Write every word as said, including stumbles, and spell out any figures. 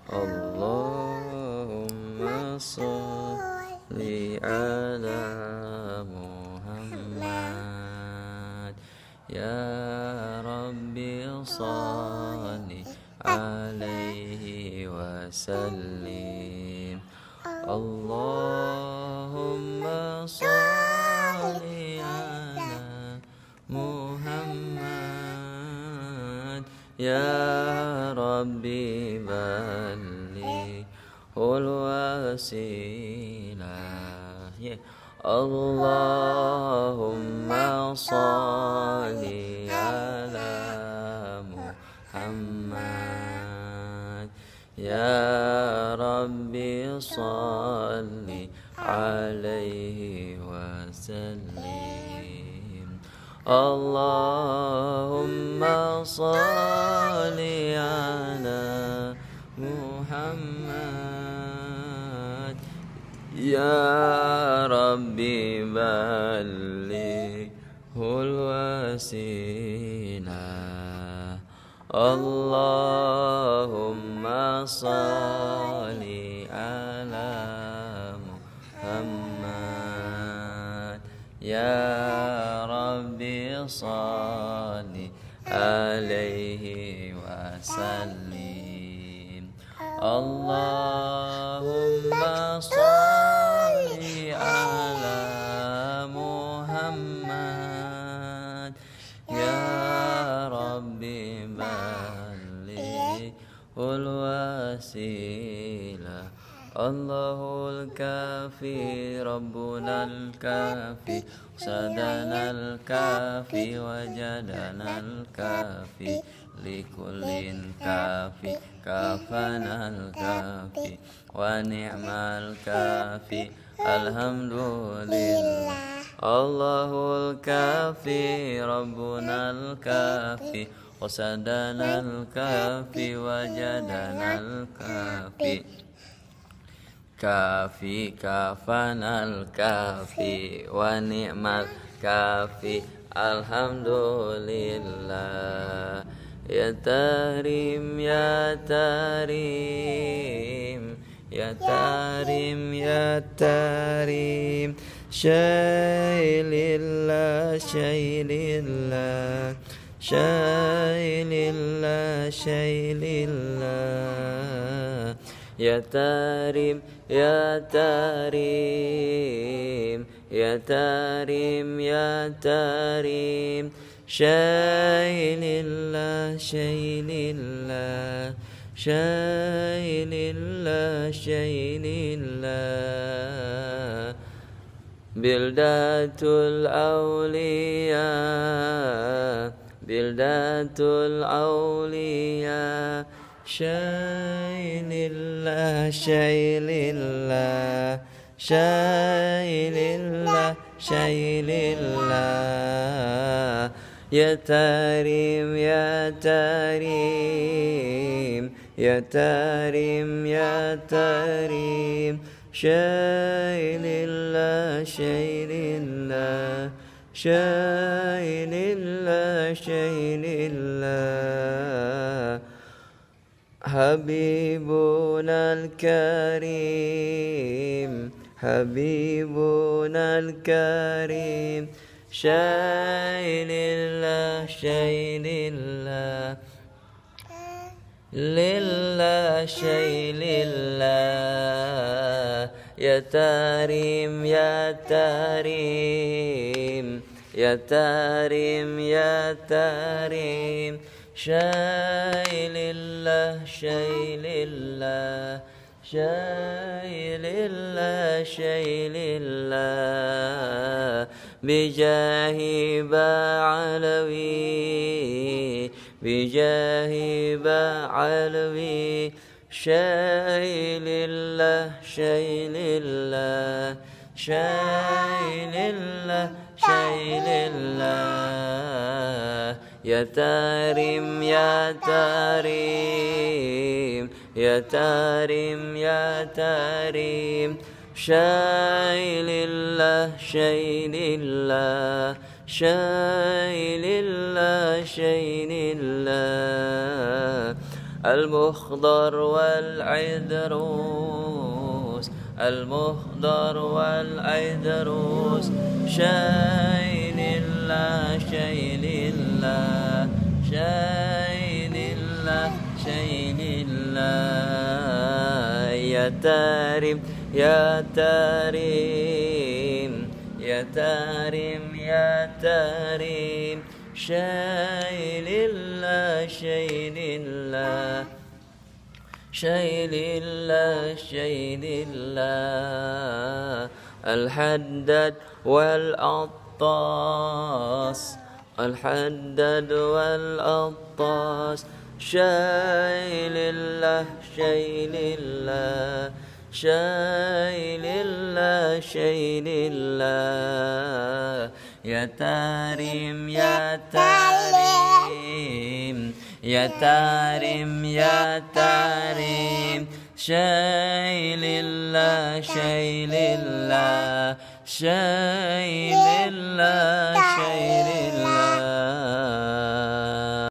Allahumma sholli ala Muhammad. Ya Rabbi sholli alaihi wasallim. Allahumma sholli ala Muhammad. Ya Rabbi ballighul wasilah. Yeah. Allahumma sholli ala Muhammad. Ya Rabbi sholli alaihi wasallim. Allahumma sholli ala Muhammad. Ya Rabbi ballighul wasilah. Allahumma sholli ala Muhammad. Ya Rabbi sholli alaihi wasallim. Allahumma sholli ala Muhammad. Ya Rabbi ballighul wasilah. Allahul kafi Rabbunal kafi Sadanal kafi Wajadanal kafi Likullin kafi Kafanal kafi Wa ni'mal kafi Alhamdulillah. Allahul kafi Rabbunal kafi Sadanal kafi Wajadanal kafi Kafi kafanal kafi wa ni'mal kafi alhamdulillah. Ya tarim ya tarim ya tarim ya tarim syailillah syailillah syailillah syailillah. Ya tarim ya tarim ya tarim ya tarim syailillah syailillah syailillah syailillah. Bildatul awliya bildatul awliya syailillah syailillah syailillah syailillah. Ya tarim ya tarim ya tarim ya tarim syailillah syailillah syailillah syailillah. Habibunal karim Habibunal karim syailillah syailillah lillah syailillah. Ya tarim ya tarim ya tarim ya tarim syailillah syailillah syailillah syailillah. Bijahi ba'alawi bijahi ba'alawi syailillah syailillah syailillah syailillah. Ya tarim ya tarim ya tarim ya tarim syailillah syailillah syailillah syailillah. المخضر والعذروس المخضر والعذروس شاي لله شاي لله شاي لله شاي لله يا تارم يا تارم يا تارم يا تارم شاي لله شاي لله شاي لله شاي لله الحداد والأطاس الحداد والأطاس شاي لله شاي لله شاي لله شاي لله يا تارم يا تارم يا تارم يا تارم شاي لله شاي لله شاي لله شاي